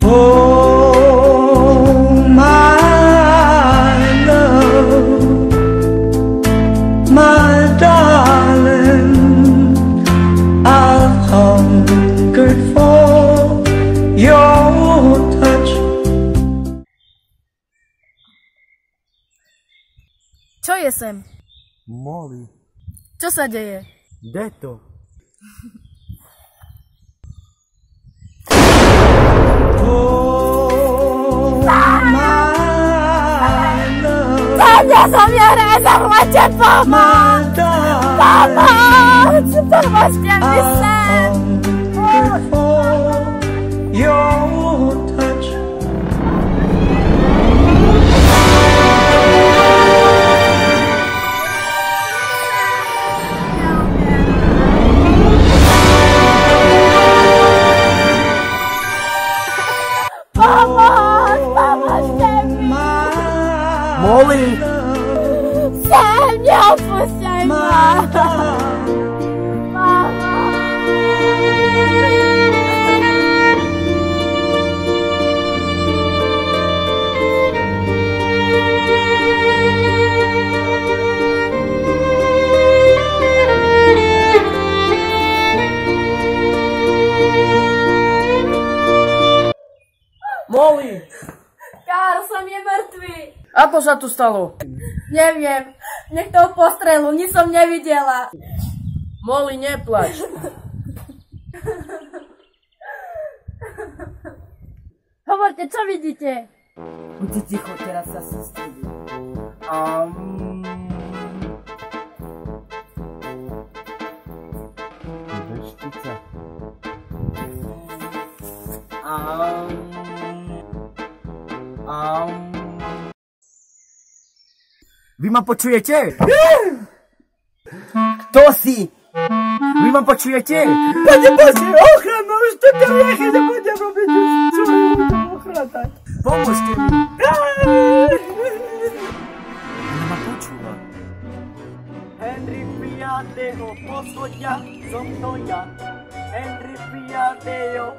Oh, my love, my darling, I've hungered for your touch. Čo je sem? Molly. Čo sa deje? Deto. Oh, my love, Tania sa mňa rezervujete, pomoc! Pomoc! Pomôžte mi sem! hungered for your touch. Pomoc! Pomôžte mi! Molly! Sem, neopúšťaj ma! Molly! Karl, som je mŕtvý. Ako sa tu stalo? Neviem. Nech toho postrelu, nič som nevidela. Molly, neplač. Hovorte, čo vidíte? Buďte ticho, teraz sa sústredím. Veštica. Vy ma počujete? Kto si? Vy ma počujete? Poďte, ochranu, už to tam nechaj, nebudem robiť, čo mi budem ochrátať. Pomôžte mi. Ona ma počúva. Henry 5. poschodia, som to ja. Henry 5.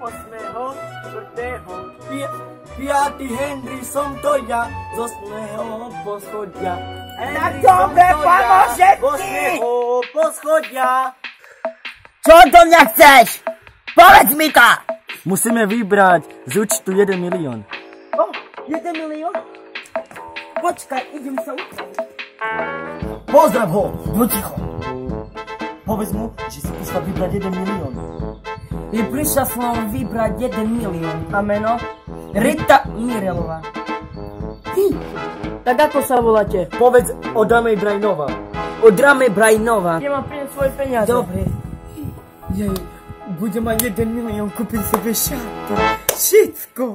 8. 4. 5. Henry, som to ja, z 8. poschodia. Tak dobre, pomôžete! Z 8. poschodia. Čo do mňa chceš? Povedz mi to! Musíme vybrať z účtu 1 milión. 1 milión? Počkaj, idem sa upraviť. Pozdrav ho, no ticho. Povedz mu, že si prišla vybrať 1 milión. I prišla som vybrať 1 milión. A meno? Rita Mirelová. Ty? Tak ako sa voláte? Povedz o Dramej Brajnova. O Dramej Brajnova. Ja mám priniesť svoje peniaze. Dobre. Jej, budem mať 1 milión, kúpim sebe šato. Všetko.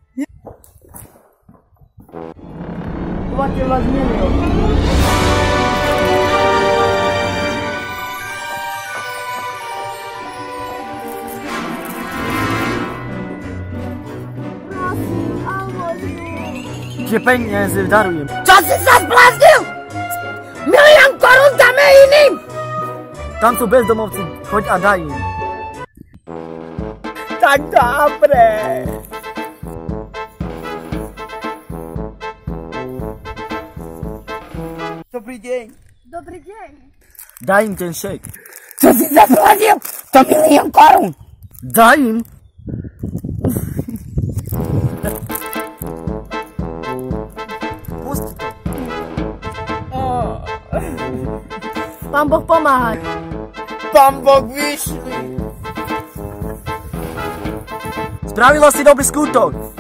Máte vás milión. Tie peniaze darujem. Čo si sa zbláznil? 1 milión korún dáme iným! Tam sú bezdomovci, choď a daj im. Tak dobre. Dobrý deň. Dobrý deň. Daj im ten šejk. Čo si sa zbláznil? To 1 milión korún. Daj im. Pusti to. Pán Boh pomáhať. Pán Boh vyšli. Spravila si dobrý skutok.